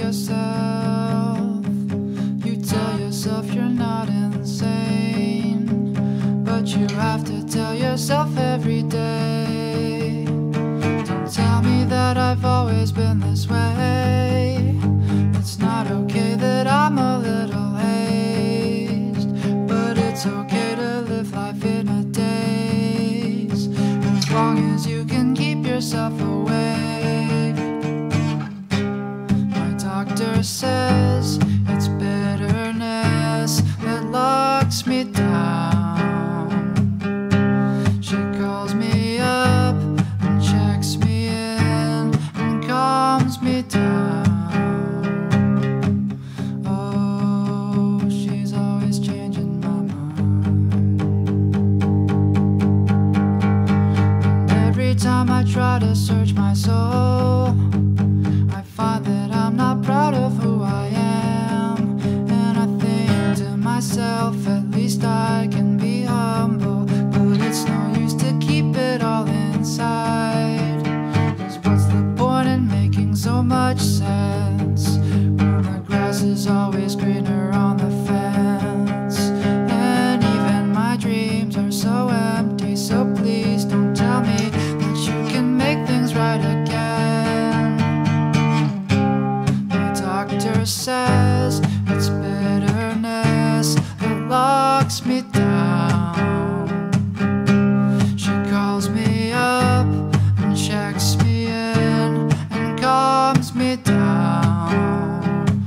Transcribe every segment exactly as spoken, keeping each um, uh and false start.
yourself. You tell yourself you're not insane, but you have to tell yourself every day. Don't tell me that I've always been this way. It's not okay that I'm a little hazed, but it's okay to live life in a daze, as long as you can keep yourself awake. My doctor says it's bitterness that locks me down. She calls me up and checks me in and calms me down. Oh, she's always changing my mind. And every time I try to search my soul, I find that I'm not proud of who I am. And I think to myself, at least I can be humble, but it's no use to keep it all inside. 'Cause what's the point in making so much sense when the grass is always greener on the fence? And even my dreams are so empty, so please don't tell me that you can make things right again. My doctor says it's bitterness that locks me down. She calls me up and checks me in and calms me down.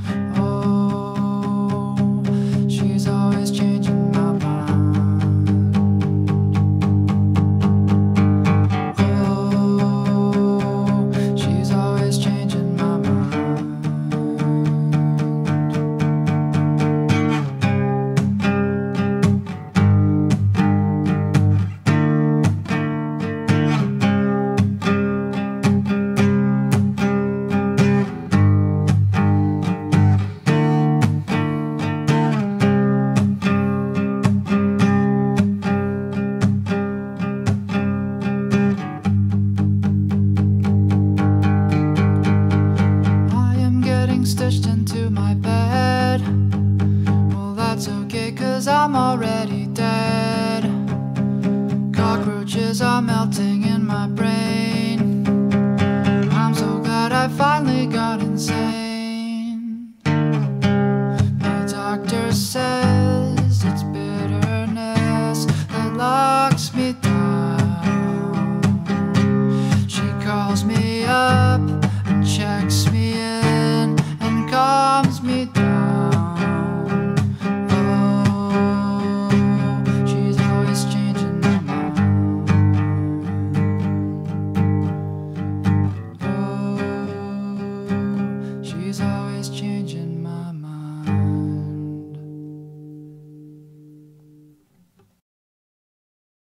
Oh, she's always changing my mind. Oh, she's always changing my mind. Stitched into my bed. Well, that's okay, 'cause I'm already dead. Cockroaches are melting in my brain. I'm so glad I finally